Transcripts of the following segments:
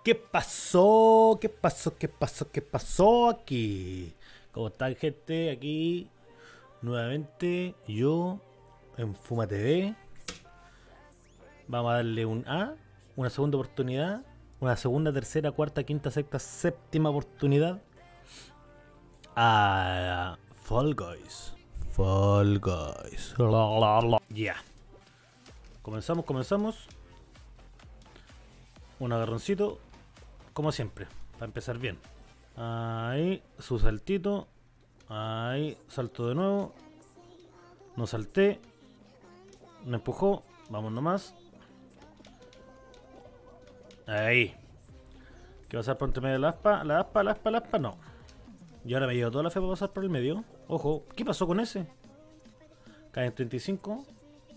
¿Qué pasó? ¿Qué pasó? ¿Qué pasó? ¿Qué pasó aquí? ¿Cómo están, gente? Aquí nuevamente yo en Fuma TV. Vamos a darle una segunda oportunidad, una segunda, tercera, cuarta, quinta, sexta, séptima oportunidad a Fall Guys. Fall Guys. Ya. Comenzamos. Un agarroncito, como siempre, para empezar bien. Ahí, su saltito. Ahí, salto de nuevo. No salté. Me empujó. Vamos nomás. Ahí. ¿Qué va a pasar por entre medio de la aspa? La aspa, no. Y ahora me llevo toda la fe para pasar por el medio. Ojo, ¿qué pasó con ese? Cae en 35.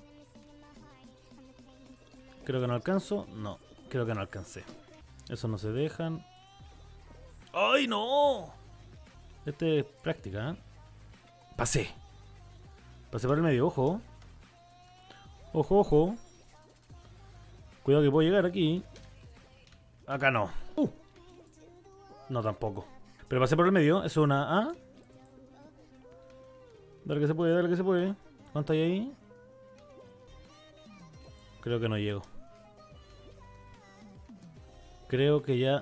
Creo que no alcanzo. No, creo que no alcancé. Esos no se dejan. ¡Ay, no! Este es práctica, ¿eh? Pasé por el medio, ojo. Ojo. Cuidado que puedo llegar aquí. Acá no. No, tampoco. Pero pasé por el medio. Eso es una A. Dale que se puede. ¿Cuánto hay ahí? Creo que no llego. Creo que ya...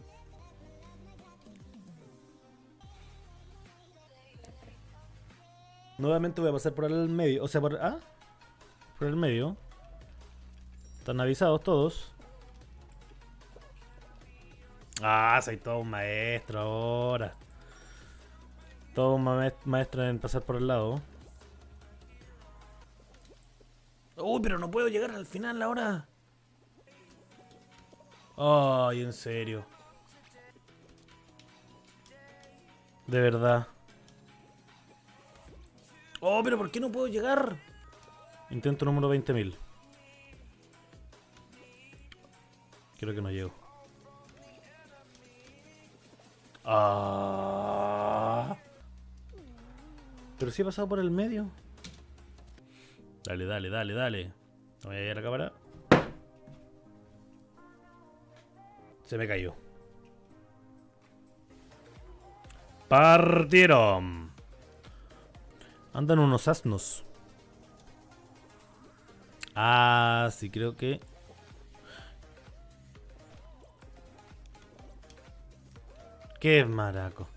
Nuevamente voy a pasar por el medio. O sea, por el medio. Están avisados todos. Soy todo un maestro ahora. Todo un maestro en pasar por el lado. Uy, pero no puedo llegar al final ahora. Ay, en serio. De verdad. Oh, pero ¿por qué no puedo llegar? Intento número 20.000. Creo que no llego. Pero sí he pasado por el medio. Dale. No voy a ir a la cámara. Se me cayó. Partieron. Andan unos asnos. Sí, creo que... ¡Qué maraco!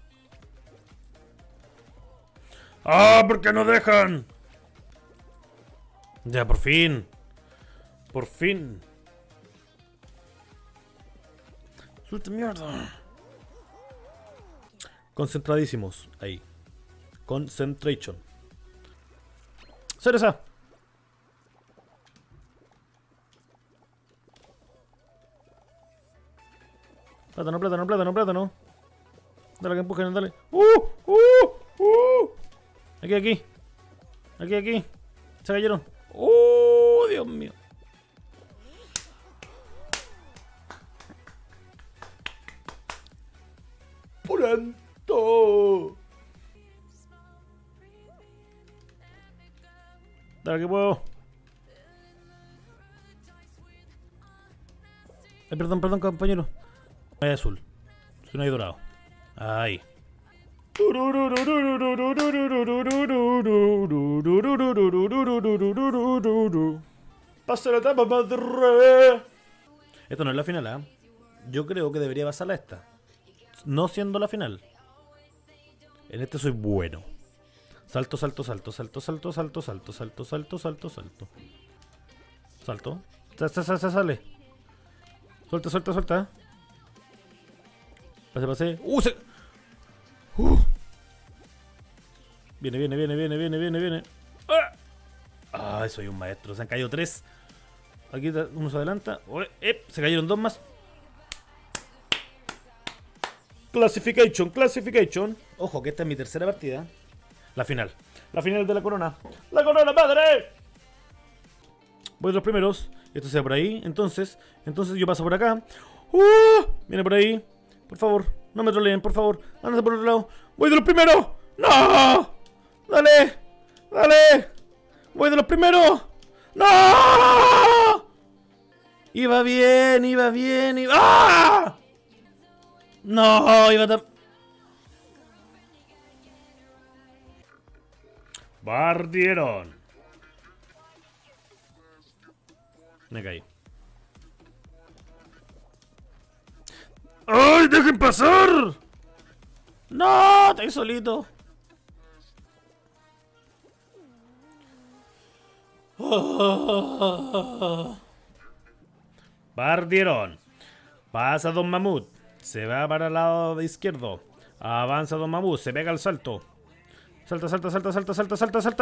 ¿Por qué no dejan? Ya, por fin. Por fin. ¡Suelta mierda! Concentradísimos. Ahí. Concentration. ¡Cereza! Plátano. Dale que empujen, dale. Aquí. Se cayeron. Dios mío. Pronto. Dale que puedo. Perdón, compañero. No hay azul. Si no hay dorado. Ahí. Pasa la etapa, madre. Esto no es la final, ¿eh? Yo creo que debería pasarla esta. No siendo la final. En este soy bueno. Salto. Salto. Sale. Suelta. Pase. Viene. Soy un maestro. Se han caído 3. Aquí uno se adelanta. Se cayeron 2 más. Classification. Ojo, que esta es mi tercera partida. La final de la corona. ¡La corona, padre! Voy de los primeros. Esto sea por ahí. Entonces yo paso por acá. Viene por ahí. Por favor, no me troleen, por favor. Ándate por otro lado. ¡Voy de los primeros! ¡No! ¡Dale! ¡Voy de los primeros! ¡No! Iba bien. ¡Ah! No, iba tan... Partieron. Me caí. ¡Ay, dejen pasar! No, estoy solito. Partieron. Pasa Don Mamut. Se va para el lado de izquierdo. Avanza Don Mamut. Se pega el salto. Salta, salta, salta, salta, salta, salta, salta.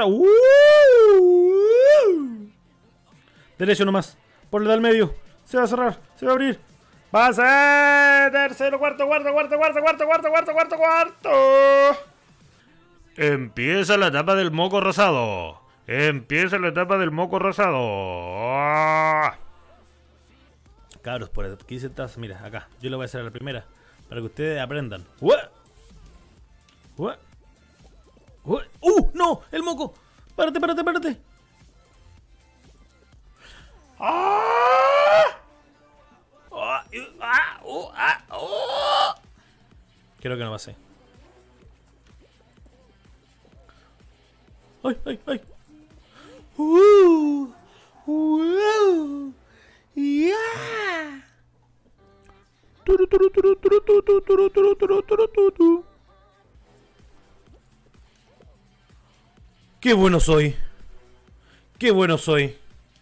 Derecho nomás. Ponle al medio. Se va a cerrar. Se va a abrir. Pasa. Tercero, cuarto, cuarto, cuarto, cuarto, cuarto, cuarto, cuarto, cuarto, cuarto. Empieza la etapa del moco rosado. Empieza la etapa del moco rosado. Cabros, por aquí sentados. Mira, acá. Yo lo voy a hacer a la primera. Para que ustedes aprendan. ¡No! ¡El moco! ¡Párate, párate, párate! Creo que no pasé. ¡Ay, ay, ay! ¡Yeah! ¡Qué bueno soy! ¡Qué bueno soy!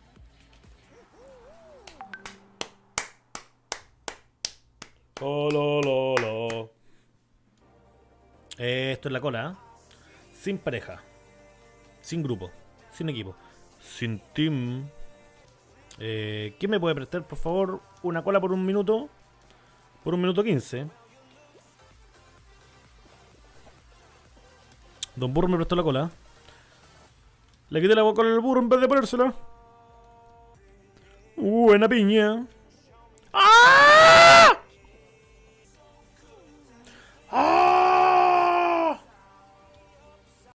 Oh, lo, lo, lo. Esto es la cola, ¿eh? Sin pareja. Sin grupo. Sin equipo. Sin team. ¿Quién me puede prestar, por favor, una cola por un minuto? Por un minuto 15. Don Burro me prestó la cola. Le quité la cola al burro en vez de ponérsela. Buena piña.